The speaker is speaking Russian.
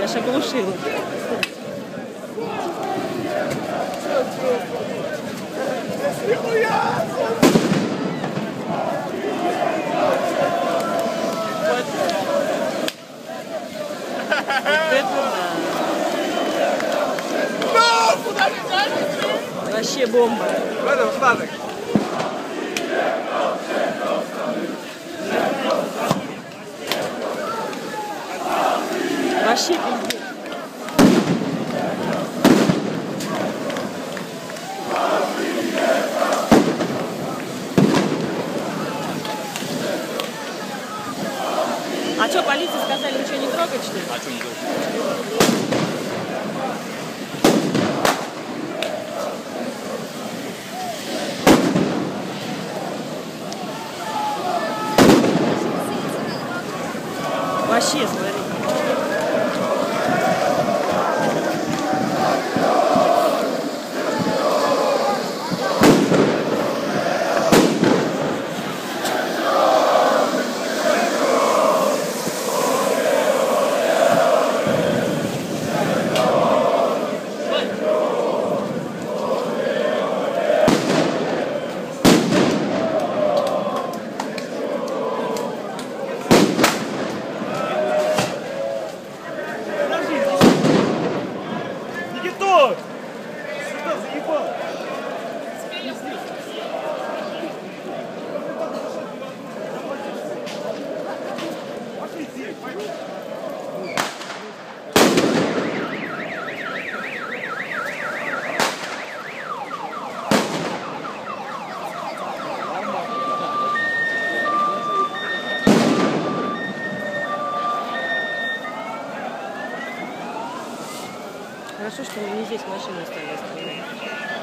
Аж оглушила. Вообще бомба. В этом остаток. Вообще пиздец. А что, полиции сказали, ничего не трогать, что ли? А что не трогать? Вообще, смотри. Никитой! Сюда заебал! Пошли здесь, пойдем. Хорошо, что не здесь машины стали оставлять.